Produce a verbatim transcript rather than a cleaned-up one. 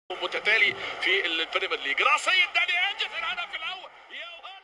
متتالي في البريمير ليج. راسية داني انجز الهدف الاول. يا